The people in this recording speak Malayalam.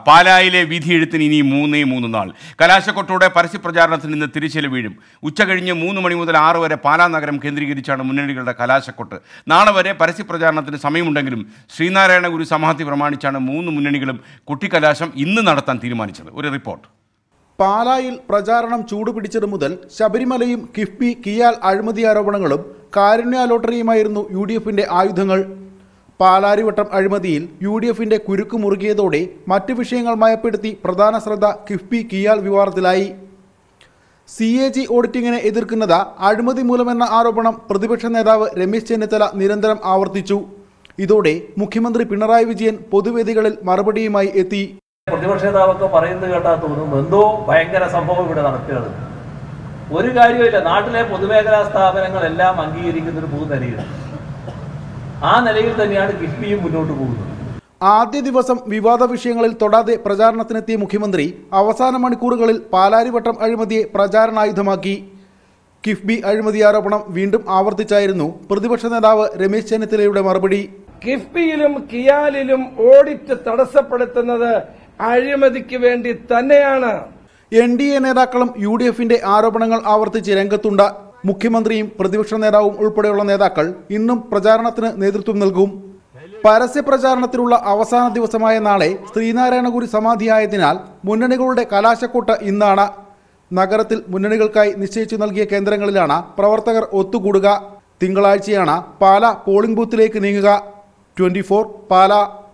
പാലായിലെ വിധിയെഴുത്തിന് ഇനി 3 നാൾ. കലാശക്കൊട്ടോടെ പരസ്യപ്രചാരണത്തിൽ നിന്ന് തിരിച്ചല് വീഴും. ഉച്ച കഴിഞ്ഞ് 3 മണി മുതൽ 6 വരെ പാലാ നഗരം കേന്ദ്രീകരിച്ചാണ് മുന്നണികളുടെ കലാശക്കൊട്ട്. നാളെ വരെ പരസ്യപ്രചാരണത്തിന് സമയമുണ്ടെങ്കിലും ശ്രീനാരായണ ഗുരു സമാധി പ്രമാണിച്ചാണ് 3 മുന്നണികളും കുട്ടിക്കലാശം ഇന്ന് നടത്താൻ തീരുമാനിച്ചത്. ഒരു റിപ്പോർട്ട്. പാലായിൽ പ്രചാരണം ചൂടുപിടിച്ചത് മുതൽ ശബരിമലയും കിഫ്ബി കിയാൽ അഴിമതി ആരോപണങ്ങളും കാരുണ്യ ലോട്ടറിയുമായിരുന്നു UDFന്റെ ആയുധങ്ങൾ. പാലാരിവട്ടം അഴിമതിയിൽ UDFന്റെ കുരുക്ക് മുറുകിയതോടെ മറ്റ് വിഷയങ്ങൾ മയപ്പെടുത്തി പ്രധാന ശ്രദ്ധ കിഫ്ബി കിയാൽ വിവാദത്തിലായി. CAG ഓഡിറ്റിങ്ങിനെ എതിർക്കുന്നത് അഴിമതി മൂലമെന്ന ആരോപണം പ്രതിപക്ഷ നേതാവ് രമേശ് ചെന്നിത്തല നിരന്തരം ആവർത്തിച്ചു. ഇതോടെ മുഖ്യമന്ത്രി പിണറായി വിജയൻ പൊതുവേദികളിൽ മറുപടിയുമായി എത്തി. പ്രതിപക്ഷ നേതാവൊക്കെ പറയുന്നത് കേട്ടാ തോന്നും എന്തോ ഭയങ്കര സംഭവം ഇവിടെ നടക്കുകയാണ്. ഒരു കാര്യമില്ല. നാട്ടിലെ പൊതുമേഖലാ സ്ഥാപനങ്ങളെല്ലാം അംഗീകരിക്കുന്ന ഒരു പൊതുനിലയിൽ, ആ നിലയിൽ തന്നെയാണ് കിഫ്ബിയും മുന്നോട്ട് പോകുന്നത്. ആദ്യ ദിവസം വിവാദ വിഷയങ്ങളിൽ തൊടാതെ പ്രചാരണത്തിനെത്തിയ മുഖ്യമന്ത്രി അവസാന മണിക്കൂറുകളിൽ പാലാരിവട്ടം അഴിമതിയെ പ്രചാരണായുധമാക്കി. കിഫ്ബി അഴിമതി ആരോപണം വീണ്ടും ആവർത്തിച്ചായിരുന്നു പ്രതിപക്ഷ നേതാവ് രമേശ് ചെന്നിത്തലയുടെ മറുപടി. കിഫ്ബിയിലും കിയാലിലും ഓഡിറ്റ് തടസ്സപ്പെടുത്തുന്നത് അഴിമതിക്ക് വേണ്ടി തന്നെയാണ്. NDA നേതാക്കളും UDFന്റെ ആരോപണങ്ങൾ ആവർത്തിച്ച് രംഗത്തുണ്ട്. മുഖ്യമന്ത്രിയും പ്രതിപക്ഷ നേതാവും ഉൾപ്പെടെയുള്ള നേതാക്കൾ ഇന്നും പ്രചാരണത്തിന് നേതൃത്വം നൽകും. പരസ്യ പ്രചാരണത്തിനുള്ള അവസാന ദിവസമായ നാളെ ശ്രീനാരായണ ഗുരു സമാധിയായതിനാൽ മുന്നണികളുടെ കലാശക്കൊട്ട് ഇന്നാണ്. നഗരത്തിൽ മുന്നണികൾക്കായി നിശ്ചയിച്ചു നൽകിയ കേന്ദ്രങ്ങളിലാണ് പ്രവർത്തകർ ഒത്തുകൂടുക. തിങ്കളാഴ്ചയാണ് പാലാ പോളിംഗ് ബൂത്തിലേക്ക് നീങ്ങുക. 24 പാലാ.